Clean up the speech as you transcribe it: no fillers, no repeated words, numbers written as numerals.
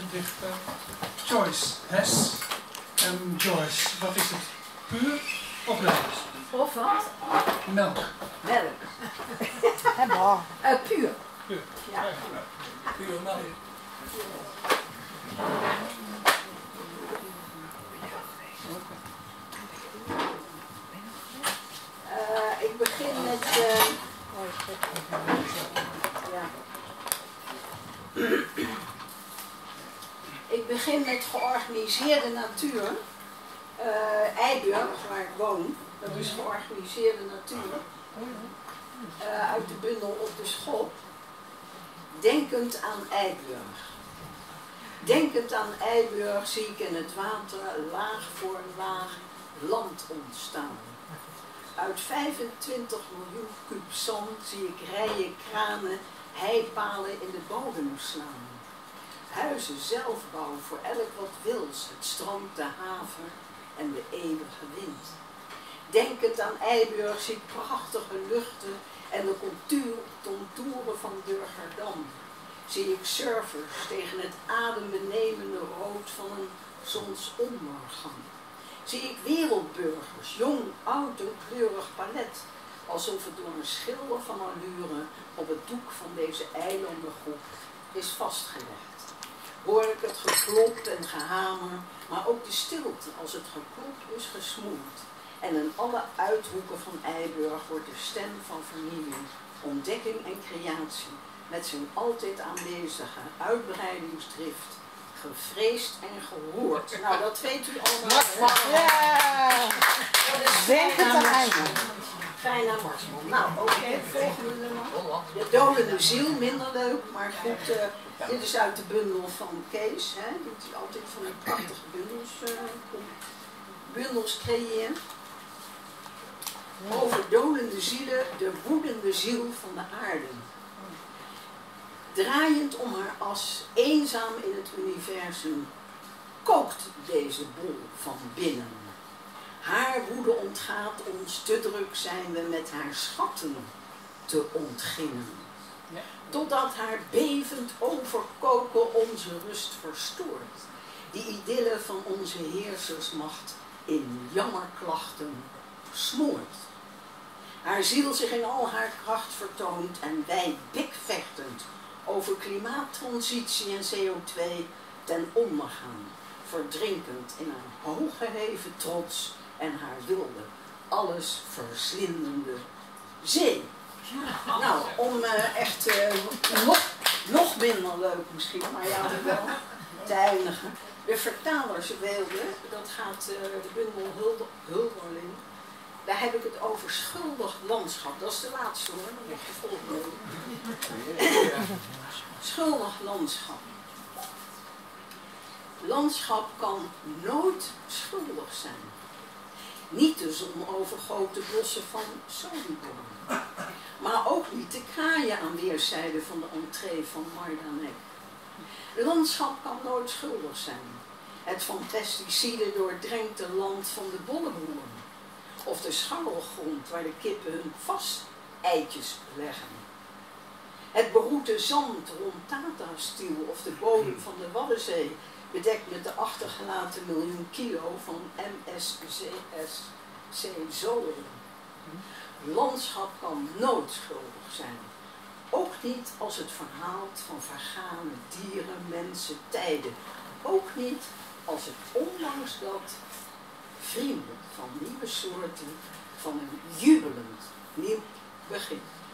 dichter Joyce Hess. En Joyce, wat is het? Puur of melk? Of wat? Melk. Melk. Puur. Puur. Ja. Puur melk. Ik begin met... ja. Ik begin met georganiseerde natuur. Eiburg, waar ik woon, dat is georganiseerde natuur. Uit de bundel Op de Schop. Denkend aan Eiburg. Denkend aan Eiburg zie ik in het water laag voor laag land ontstaan. Uit 25 miljoen kuub zand zie ik rijen kranen, heipalen in de bodem slaan. Huizen zelfbouw voor elk wat wils, het strand, de haven en de eeuwige wind. Denkend aan Eiburg zie ik prachtige luchten en de contouren van Durgerdam. Zie ik surfers tegen het adembenemende rood van een zonsondergang. Zie ik wereldburgers, jong, oud en kleurig palet, alsof het door een schilder van allure op het doek van deze eilandengroep is vastgelegd. Hoor ik het geklop en gehamer, maar ook de stilte als het geklop is gesmoord. En in alle uithoeken van Eiburg wordt de stem van vernieuwing, ontdekking en creatie met zijn altijd aanwezige uitbreidingsdrift gevreesd en gehoord. Nou, dat weet u allemaal. Ja! Denkend aan Eiburg. Fijn aan Marsman. Nou, oké, volgende nummer. De Dolende Ziel, minder leuk, maar goed. Dit is uit de bundel van Kees. Hè. Doet hij altijd van die prachtige bundels creëren. Over dolende zielen, de woedende ziel van de aarde. Draaiend om haar as, eenzaam in het universum, kookt deze bol van binnen. Haar woede ontgaat ons, te druk zijn we met haar schatten te ontginnen. Totdat haar bevend overkoken onze rust verstoort. Die idylle van onze heersersmacht in jammerklachten smoort. Haar ziel zich in al haar kracht vertoont en wij bikvechtend over klimaattransitie en CO2 ten onder gaan. Verdrinkend in haar hooggeheven trots en haar wilde, alles verslindende zee. Nou, om echt nog minder leuk misschien, maar ja, wel te eindigen. De vertalersweelde, dat gaat de bundel Hulderling. Daar heb ik het over schuldig landschap. Dat is de laatste hoor, dan moet je volgende doen. Schuldig landschap. Landschap kan nooit schuldig zijn. Niet de zonovergoten bossen van Sobibor. Maar ook niet de kraaien aan weerszijden van de entree van Majdanek. Landschap kan nooit schuldig zijn. Het van pesticiden doordrenkte land van de bolleboeren. Of de scharrelgrond waar de kippen hun eitjes leggen. Het beroete zand rond Tata-Stiel of de bodem van de Waddenzee, bedekt met de achtergelaten miljoen kilo van MSCS-zolen. Landschap kan nooit schuldig zijn. Ook niet als het verhaalt van vergane dieren, mensen, tijden. Ook niet als het ondanks dat vrienden van nieuwe soorten van een jubelend nieuw begin.